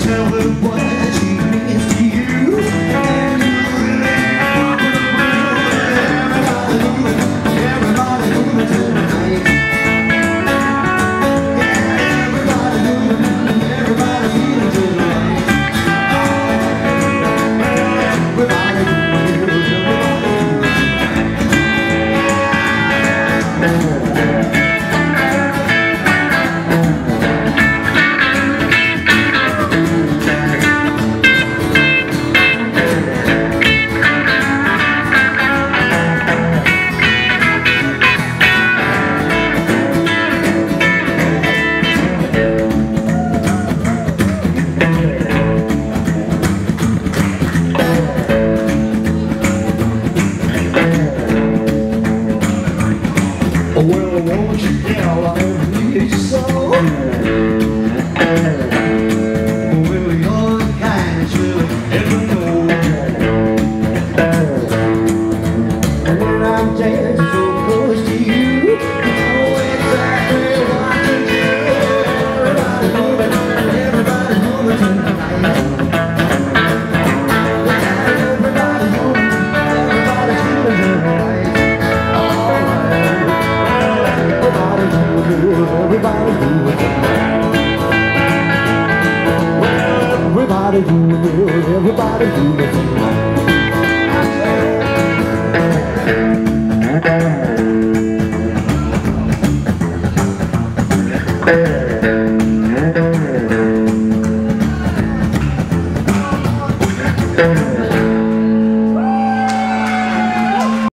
tell her what she means to you. And everybody moving tonight. Yeah, everybody moving, everybody feeling tonight. Everybody moving, well, won't you tell I need you so? Well, you're the kind that you'll ever know. When I'm dancing so close to you, you know exactly what to do. Everybody's moving tonight. Everybody's moving, everybody's feeling right. Everybody do it. Well, everybody do it. Everybody do it tonight. Thank you.